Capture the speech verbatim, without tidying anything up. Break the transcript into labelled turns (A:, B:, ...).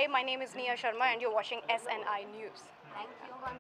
A: Hi, my name is Nia Sharma and you're watching S N I News.
B: Thank you.